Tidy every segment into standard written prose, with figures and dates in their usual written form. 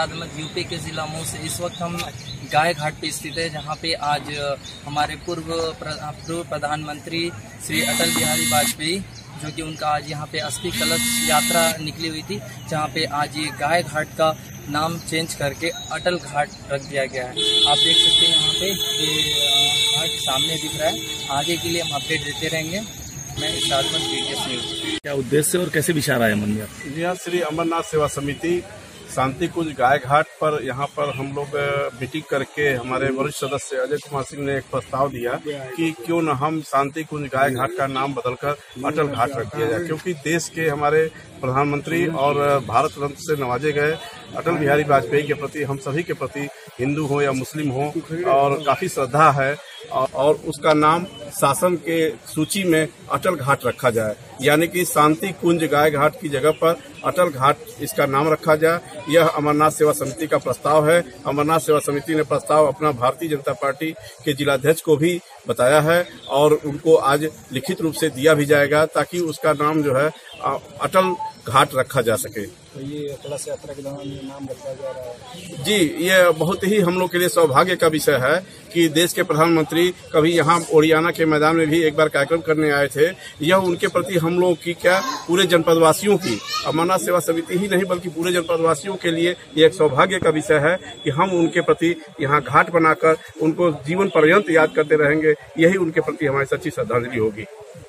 इरशाद Ahmad, UP के जिला मऊ से। इस वक्त हम गाय घाट पे स्थित है, जहाँ पे आज हमारे पूर्व प्रधानमंत्री श्री अटल बिहारी वाजपेयी, जो कि उनका आज यहाँ पे अस्थि कलश यात्रा निकली हुई थी, जहाँ पे आज ये गाय घाट का नाम चेंज करके अटल घाट रख दिया गया है। आप देख सकते हैं यहाँ पे ये घाट सामने दिख रहा है। आगे के लिए हम अपडेट देते रहेंगे। मैं इरशाद अहमद, BTS न्यूज़। क्या उद्देश्य और कैसे विचार आया मन में? जी हाँ, श्री अमरनाथ सेवा समिति शांति कुंज गाय घाट पर यहाँ पर हम लोग मीटिंग करके हमारे वरिष्ठ सदस्य अजय कुमार सिंह ने एक प्रस्ताव दिया कि क्यों न हम शांति कुंज गाय घाट का नाम बदलकर अटल घाट रख दिया जाए, क्योंकि देश के हमारे प्रधानमंत्री और भारत रत्न से नवाजे गए अटल बिहारी वाजपेयी के प्रति, हम सभी के प्रति, हिंदू हो या मुस्लिम हो, और काफी श्रद्धा है, और उसका नाम शासन के सूची में अटल घाट रखा जाए, यानी कि शांति कुंज गाय घाट की जगह पर अटल घाट इसका नाम रखा जाए। यह अमरनाथ सेवा समिति का प्रस्ताव है। अमरनाथ सेवा समिति ने प्रस्ताव अपना भारतीय जनता पार्टी के जिलाध्यक्ष को भी बताया है और उनको आज लिखित रूप से दिया भी जाएगा, ताकि उसका नाम जो है अटल घाट रखा जा सके। तो ये कलश यात्रा के दौरान ये नाम रखा जा रहा है। जी, ये बहुत ही हम लोग के लिए सौभाग्य का विषय है कि देश के प्रधानमंत्री कभी यहाँ ओडियाना के मैदान में भी एक बार कार्यक्रम करने आए थे। यह उनके प्रति हम लोग की क्या, पूरे जनपदवासियों की, अमरनाथ सेवा समिति ही नहीं बल्कि पूरे जनपदवासियों के लिए ये एक सौभाग्य का विषय है कि हम उनके प्रति यहाँ घाट बनाकर उनको जीवन पर्यंत याद करते रहेंगे। यही उनके प्रति हमारी सच्ची श्रद्धांजलि होगी।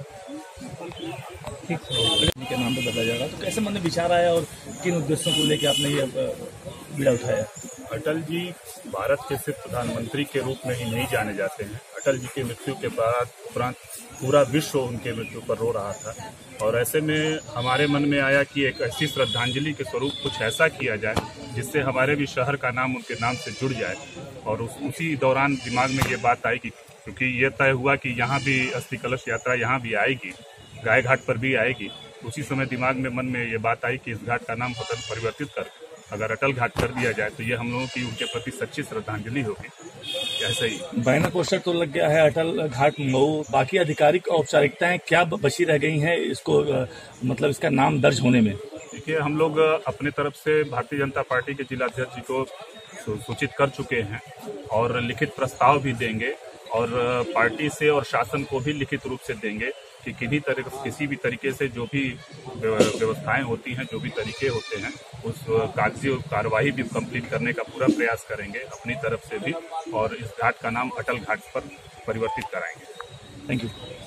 के नाम पे बदला जा रहा, तो कैसे मन में विचार आया और किन उद्देश्यों को लेकर आपने ये बीड़ा उठाया? अटल जी भारत के सिर्फ प्रधानमंत्री के रूप में ही नहीं जाने जाते हैं। अटल जी की मृत्यु के बाद उपरांत पूरा विश्व उनके मृत्यु पर रो रहा था, और ऐसे में हमारे मन में आया कि एक ऐसी श्रद्धांजलि के स्वरूप कुछ ऐसा किया जाए जिससे हमारे भी शहर का नाम उनके नाम से जुड़ जाए। और उसी दौरान दिमाग में ये बात आई कि क्योंकि ये तय हुआ कि यहाँ भी अस्थि कलश यात्रा यहाँ भी आएगी, गाय घाट पर भी आएगी, उसी समय दिमाग में मन में ये बात आई कि इस घाट का नाम परिवर्तित कर अगर अटल घाट कर दिया जाए तो ये हम लोगों की उनके प्रति सच्ची श्रद्धांजलि होगी। ऐसे ही बैनर पोस्टर तो लग गया है अटल घाट मऊ, बाकी आधिकारिक औपचारिकताएं क्या बची रह गई हैं इसको मतलब इसका नाम दर्ज होने में? देखिए, हम लोग अपने तरफ से भारतीय जनता पार्टी के जिलाध्यक्ष जी को सूचित कर चुके हैं और लिखित प्रस्ताव भी देंगे, और पार्टी से और शासन को भी लिखित रूप से देंगे कि किसी भी तरीके से जो भी व्यवस्थाएं होती हैं, जो भी तरीके होते हैं, उस कागजी कार्रवाई भी कंप्लीट करने का पूरा प्रयास करेंगे अपनी तरफ से भी, और इस घाट का नाम अटल घाट पर परिवर्तित कराएंगे। Thank you.